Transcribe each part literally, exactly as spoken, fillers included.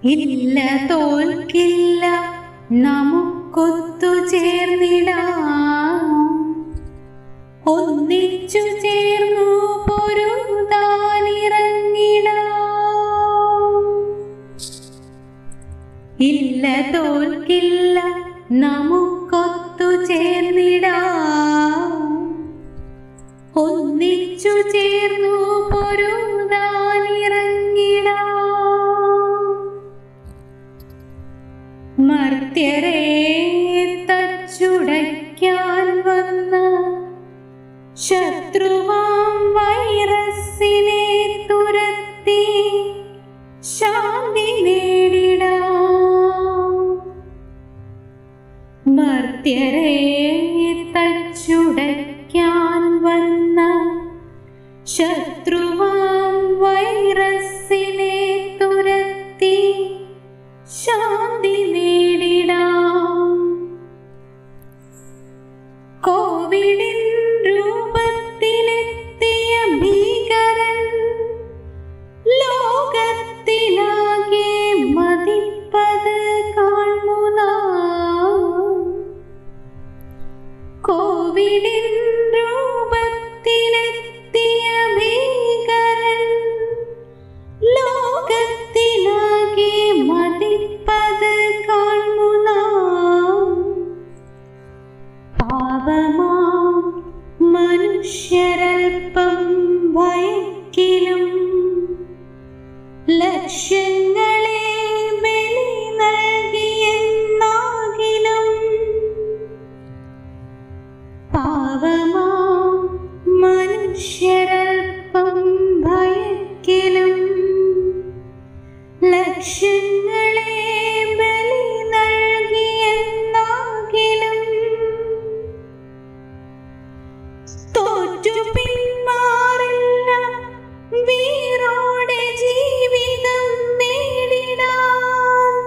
ഇല്ല തോൽക്കില്ല നമുക്കൊത്തു ചേർന്നിടാം, ഒന്നിച്ചു ചേർന്നു പൊരുതാനിറങ്ങിടാം. ഇല്ല തോൽക്കില്ല നമുക്കൊത്തു ചേർന്നിടാം, ഒന്നിച്ചു ചേർന്നു പൊരുതാനിറങ്ങിടാം. മർത്യരെ തച്ചുടയ്ക്കാൻ വന്ന ശത്രുവാം വൈറസിനെ തുരത്തി ശാന്തി നേടിടാം. മർത്യരെ തച്ചുടയ്ക്കാൻ വന്ന ശത്രുവാം വൈറസിനെ തുരത്തി ശാന്തി നേടിടാം. കോവിഡിൻ രൂപത്തിലെത്തിയ ഭീകരൻ ലോകത്തിലാകെ മതിപ്പത് കാണുനാം. കോവിഡിൻ രൂപത്തിലെത്തിയ ഭീകരൻ ലോകത്തിലാകെ മതിപ്പത് കാണുനാം. പാപമാം മനുഷ്യരൽപ്പം ഭയക്കിലും ലക്ഷ്യങ്ങളെ ബലി നൽകിയെന്നാകിലും, പാപമാം മനുഷ്യരൽപ്പം ഭയക്കിലും ലക്ഷ്യങ്ങളെ ബലി നൽകിയെന്നാകിലും തോറ്റു പിന്മാറില്ല വീറോടെ ജീവിതം നേടിടാൻ.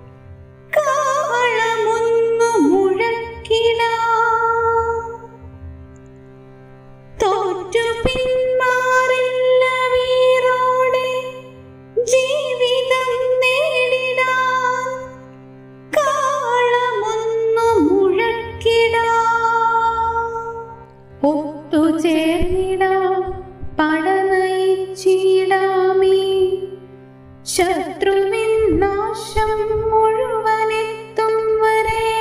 കാളമൊന്നു മുഴക്കിടാം, തോറ്റു പിന്മാറില്ല വീറോടെ ജീവിതം നേടിടാൻ. കാളമൊന്നു മുഴക്കിടാം, ഒത്തുചേർന്നിടാം, പടനയിച്ചിടാമീ ശത്രുവിൻ നാശം മുഴുവനെത്തും വരെ.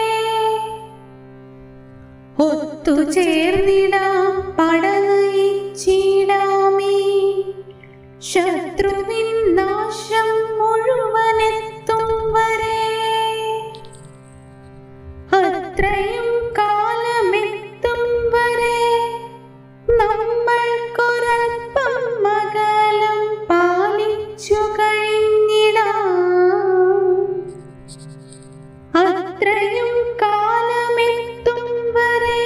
ഒത്തുചേർന്നിടാം, പടനയിച്ചിടാമീ ശത്രുവിൻ നാശം മുഴുവനെത്തും വരെ. അത്രയും കാലമെത്തും വരെ നമ്മൾക്കൊരൽപ്പം അകലം പാലിച്ചു കഴിഞ്ഞിടാം. അത്രയും കാലമെത്തും വരെ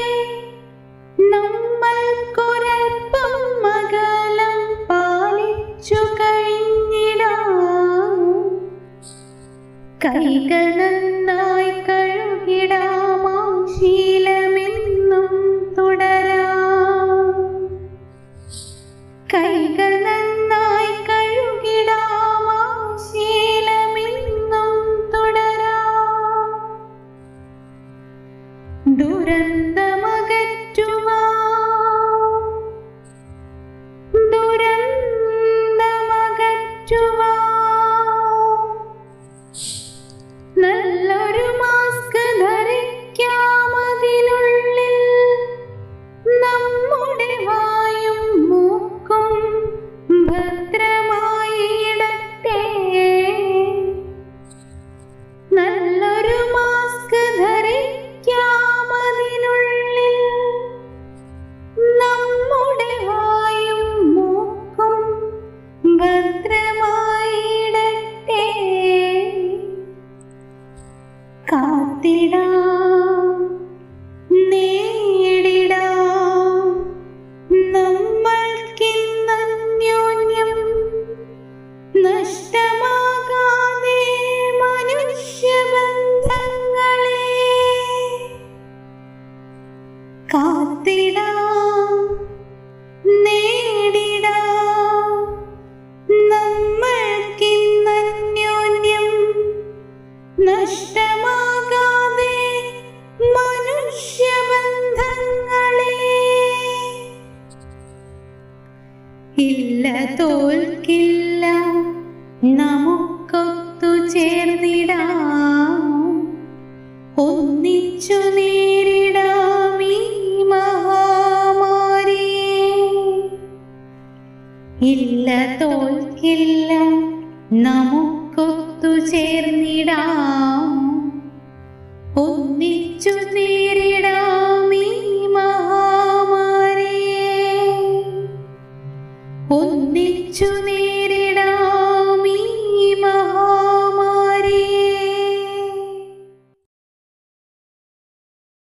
നമ്മൾക്കൊരൽപ്പം അകലം പാലിച്ചു കഴിഞ്ഞിടാം. കൈകൾ നന്നായി കഴുകിടാം, ശീലമെന്നും തുടരാം. കൈകൾ നന്നായി കഴുകിടാം, ശീലമെന്നും തുടരാം. ദുരന്തമകറ്റുവാൻ, ദുരന്തമകറ്റുവാൻ നല്ലൊരു മാസ്ക് ധരിക്കാം. അതിനുള്ളിൽ നമ്മുടെ വായും മൂക്കും ഭദ്രമായി ഇടട്ടെ. നല്ലൊരു മാസ്ക് ധരിക്കാം. അതിനുള്ളിൽ നമ്മുടെ വായും മൂക്കും ഭദ്രമായി ഇടട്ടെ. കാത്തിടാം, നേടിടാം നമ്മൾക്കിന്നന്യോന്യം നഷ്ടമാകാതെ മനുഷ്യബന്ധങ്ങളെ. കാത്തിടാം, നേടിടാം നമ്മൾക്കിന്നന്യോന്യം ഒന്നിച്ചു നേരിടാം ഈ മഹാമാരിയെ. ഇല്ല തോൽക്കില്ല, നമുക്കൊത്തു ചേർന്നിടാം. ഒന്നിച്ചു നേരിടാം ഈ മഹാമാരിയെ. ഒന്നിച്ചു